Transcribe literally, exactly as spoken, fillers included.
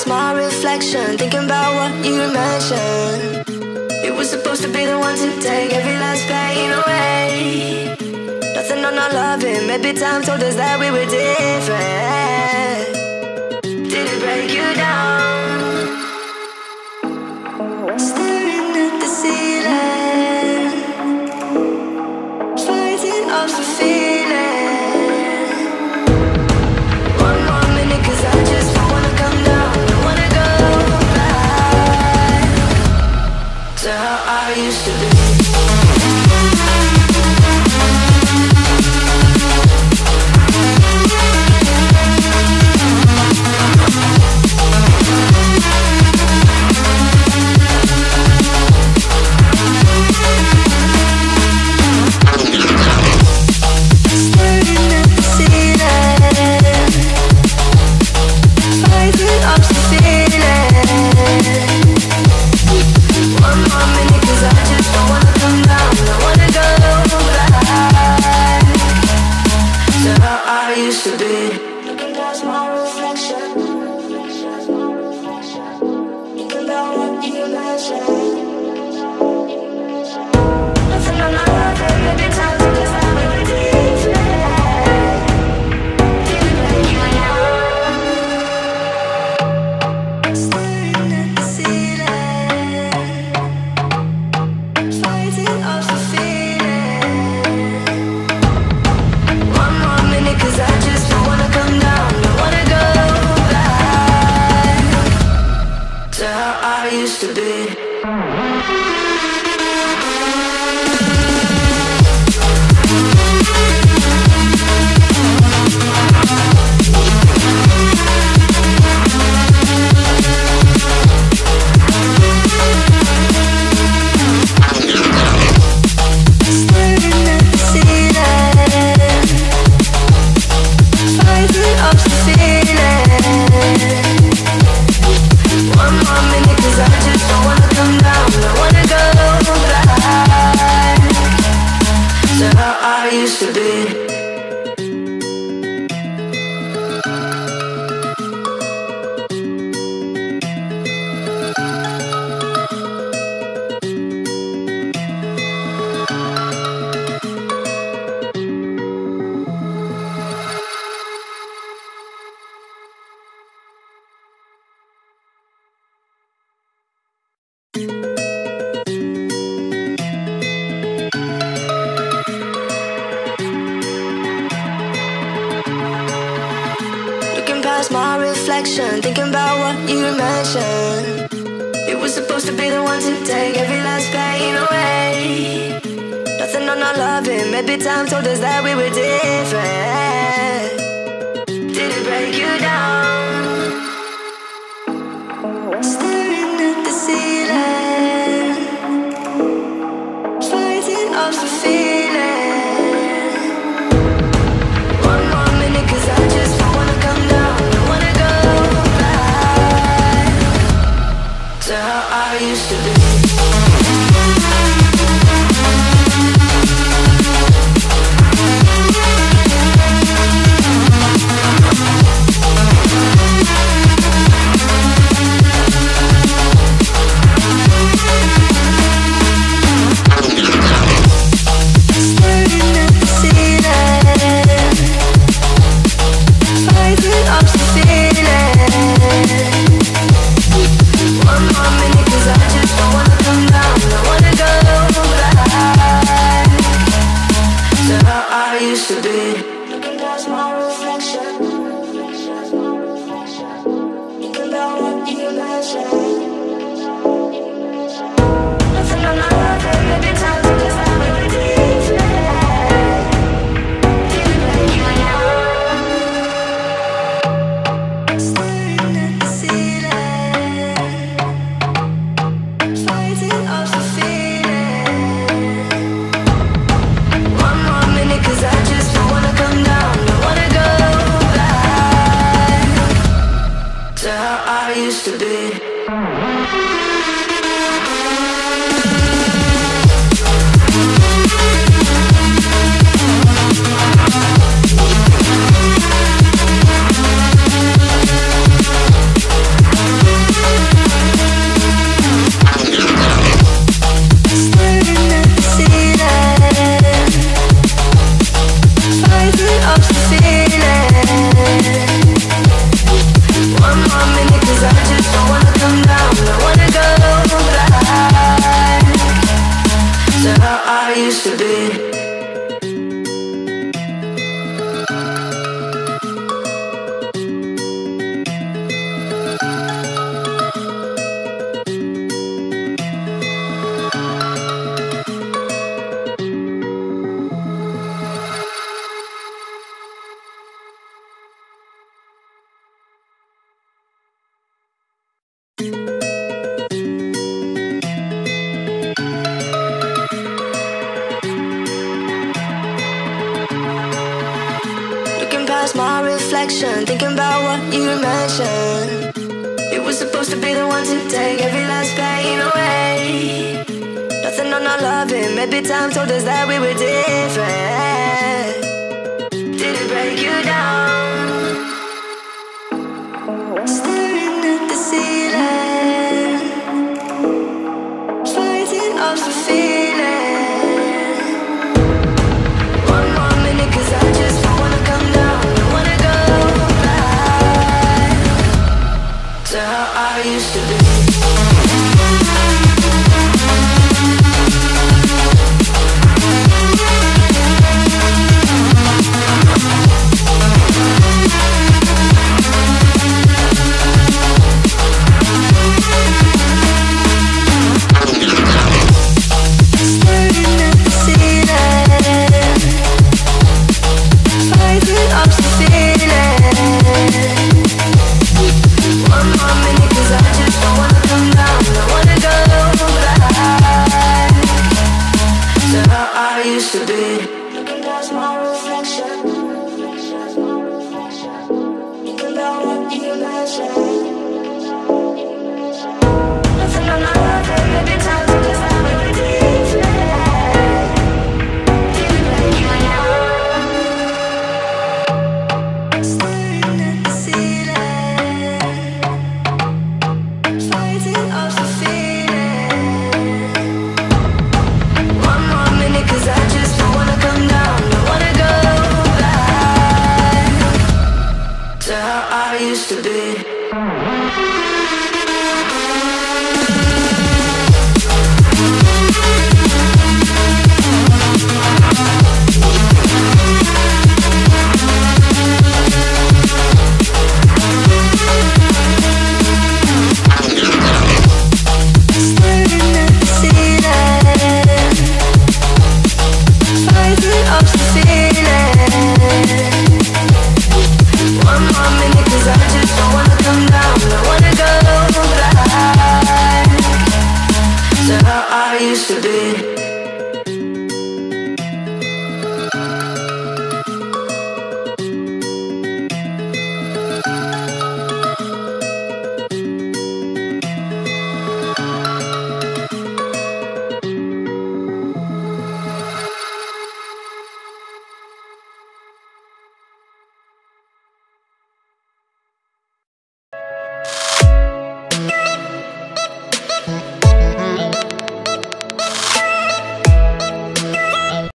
past my reflection, thinking about what you mentioned. It was supposed to be the one to take every last pain away. Nothing on our loving, maybe time told us that we were different. Did it break you down? Staring at the ceiling, fighting off the feeling. One more minute, cause I just don't wanna come down. I wanna go back to how I used to be. My reflection, thinking about what you mentioned. It was supposed to be the one to take every last pain away. Nothing on our loving, maybe time told us that we were different. Did it break you down? Staring at the ceiling, fighting off the feeling. One more minute, cause I just don't wanna come down. To how I used to be. Cause I just don't wanna come down, I wanna reflection, thinking about what you mentioned. It was supposed to be the one to take every last pain away. Nothing on our loving, maybe time told us that we were different. Did it break you down? Staring at the ceiling, fighting off the feeling. One more minute, cause I just don't wanna come down. Don't wanna go back to how I used to be. Used to be.